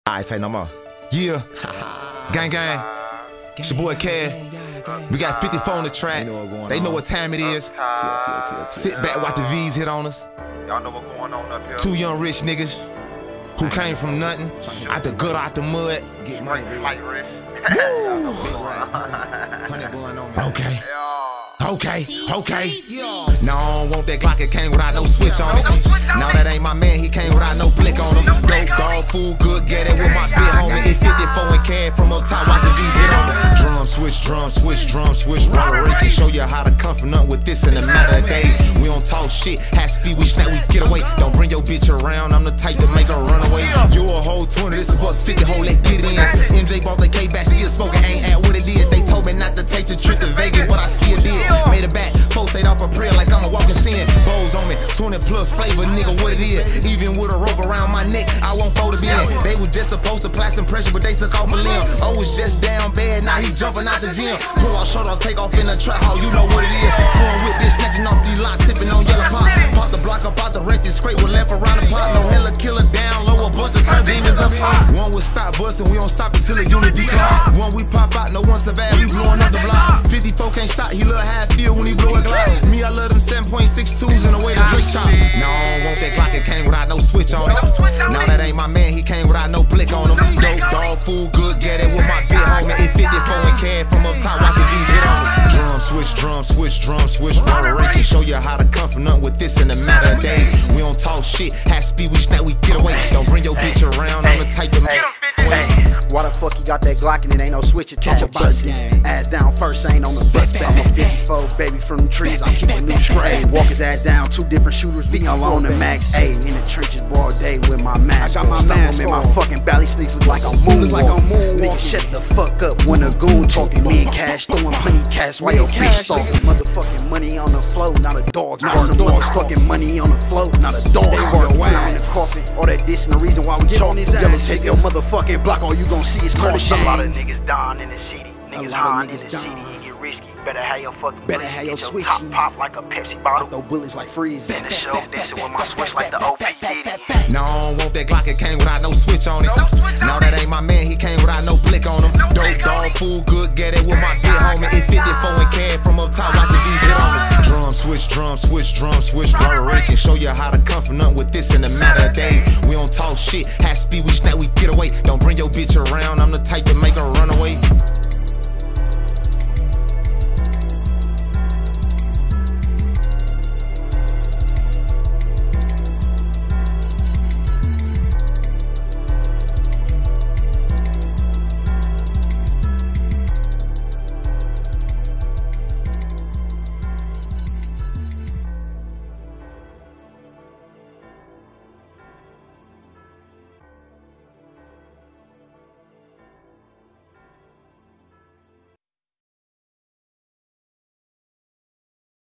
Alright, say no more. Yeah. Gang gang. It's your boy Cash. We got 54 on the track. They know what time it is. Sit back, watch the V's hit on us. Y'all know what's going on up here. Two young rich niggas who came from nothing, out the gutter, out the mud. Get money, flight risk. Okay. Okay. No, I don't want that Glock, it came without no switch on it. No, that ain't my man, he came without no blick on him. Dope dog, food good, get it with my big homie. It's 54 and cash from up top, watch the V's hit on us. Drum switch, rubber can show you how to come from nothing with this in a matter of days. We don't talk shit, high speed, we snap, we get away. Don't bring your bitch around, I'm the type to make her run away. You a whole 20, this is about 50, hold that get in. MJ bought the K back, still smoking, ain't at what it is. They told me not to take the trip to Vegas, but I still did. Made it back, post ate off a prayer like I'm a walking sin. Bowls on me, 20 plus flavor, nigga, what it is. Even with a rope around my neck, I won't fold it in. They was just supposed to apply some pressure, but they took off my limb. Oh, was just down bad, now he jumping out the gym. Pull off, short off, take off in the trap hole, you know what it is. Pouring with bitch, snatching off these lots, sipping on yellow pop. Pop the block up out the rest, it's scrape with left around the pot. No hella killer down, lower bunch of turn demons up high. One would stop busting, we don't stop until the unit decline. One we pop out, no one survive, we blowing up the block. 54 can't stop, he love how it feel when he blow a Glock. Me, I love them 7.62s in the way the Drake chop. No, I don't want that Glock, it came without no switch on it. No, that ain't my man, he came without no blick on him. Dope dog, food good, get it with my big homie. It's 54 and cash from up top, watch the V's hit on us. Drum switch, rubber can show you how to come from nothing with this in a matter of days. We don't talk shit, high speed, we snap, we get away. Don't bring your bitch around, I'm the type to make Why the fuck you got that Glock and it ain't no switch attached? Ass down first, ain't on the bus back. I'm a 54 baby from the trees, I keep a new spray. Walk his ass down, two different shooters, we alone and max A. In the trenches, broad day with my mask. I got my mask in my fucking belly sneaks look like a moonwalk. Nigga, shut the fuck up when a goon talking. Me and Cash throwing plenty cash while your bitch stalking. Motherfucking money on the floor, not a dog's bar. Some motherfucking money on the floor, not a dog's bar. In the coffin, all that diss and the reason why we chalk. Yellow tape your motherfucking block, all you gon' see is caution. A lot of niggas dying in the city. Niggas hiding in the city. It get risky. Better have your fucking Better have your switch. Top pop like a Pepsi bottle. Throw bullets like freeze. In the show, dancing with my switch like the OP. No, I don't want that Glock, it came without no switch on it. No, that ain't my man, he came without no blick on him. Dope dog, food good, get it with my big homie. It's 54 and cash from up top, watch the V's hit on us. Drum switch, rubber can show you how to come from nothing with this in a matter of days. We don't talk shit, high speed, we snap, we get away. Don't bring your bitch around, I'm the type to make her run away.